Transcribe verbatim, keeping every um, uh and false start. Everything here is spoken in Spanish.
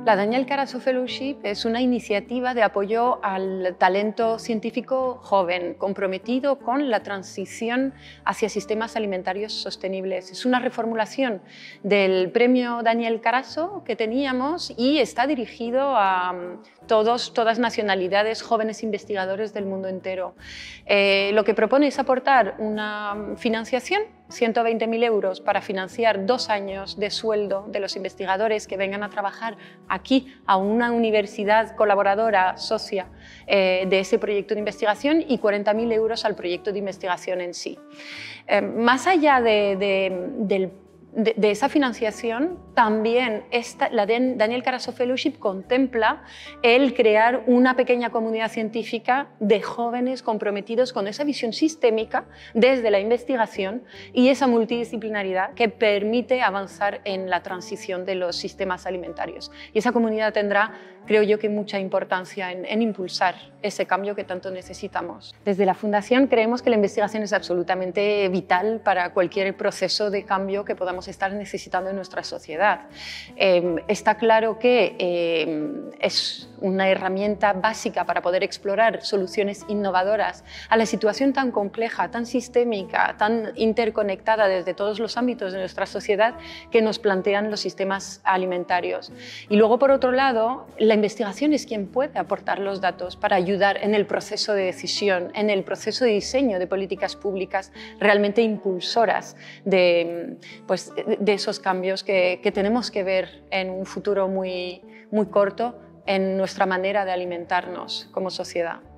La Daniel Carasso Fellowship es una iniciativa de apoyo al talento científico joven, comprometido con la transición hacia sistemas alimentarios sostenibles. Es una reformulación del premio Daniel Carasso que teníamos y está dirigido a todos, todas nacionalidades, jóvenes investigadores del mundo entero. Eh, lo que propone es aportar una financiación, ciento veinte mil euros, para financiar dos años de sueldo de los investigadores que vengan a trabajar aquí a una universidad colaboradora, socia eh, de ese proyecto de investigación, y cuarenta mil euros al proyecto de investigación en sí. Eh, más allá de, de, del De, de esa financiación, también esta, la Daniel Carasso Fellowship contempla el crear una pequeña comunidad científica de jóvenes comprometidos con esa visión sistémica desde la investigación y esa multidisciplinaridad que permite avanzar en la transición de los sistemas alimentarios. Y esa comunidad tendrá, creo yo, que mucha importancia en, en impulsar ese cambio que tanto necesitamos. Desde la Fundación creemos que la investigación es absolutamente vital para cualquier proceso de cambio que podamos estar necesitando en nuestra sociedad. Eh, está claro que eh, es una herramienta básica para poder explorar soluciones innovadoras a la situación tan compleja, tan sistémica, tan interconectada desde todos los ámbitos de nuestra sociedad que nos plantean los sistemas alimentarios. Y luego, por otro lado, la investigación es quien puede aportar los datos para ayudar en el proceso de decisión, en el proceso de diseño de políticas públicas realmente impulsoras de, pues, de esos cambios que, que tenemos que ver en un futuro muy, muy corto en nuestra manera de alimentarnos como sociedad.